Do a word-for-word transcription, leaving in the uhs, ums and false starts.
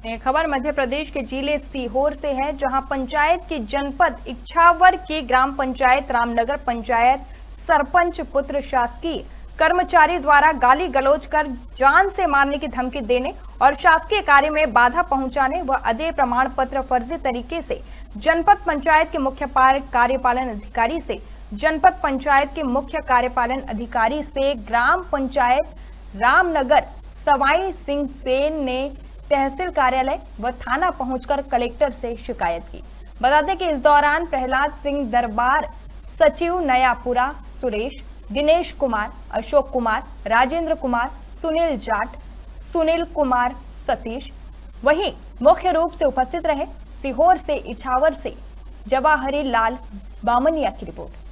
ये खबर मध्य प्रदेश के जिले सीहोर से है, जहां पंचायत के जनपद इछावर की ग्राम पंचायत रामनगर पंचायत सरपंच पुत्र शासकीय कर्मचारी द्वारा गाली गलौज कर जान से मारने की धमकी देने और शासकीय कार्य में बाधा पहुंचाने व अदेय प्रमाण पत्र फर्जी तरीके से जनपद पंचायत के मुख्य कार्यपालन अधिकारी से जनपद पंचायत के मुख्य कार्यपालन अधिकारी से ग्राम पंचायत रामनगर सवाई सिंह सेन ने तहसील कार्यालय व थाना पहुंचकर कलेक्टर से शिकायत की। बता दें कि इस दौरान प्रहलाद सिंह दरबार, सचिव नयापुरा सुरेश, दिनेश कुमार, अशोक कुमार, राजेंद्र कुमार, सुनील जाट, सुनील कुमार सतीश वहीं मुख्य रूप से उपस्थित रहे। सीहोर से इछावर से जवाहरी लाल बामनिया की रिपोर्ट।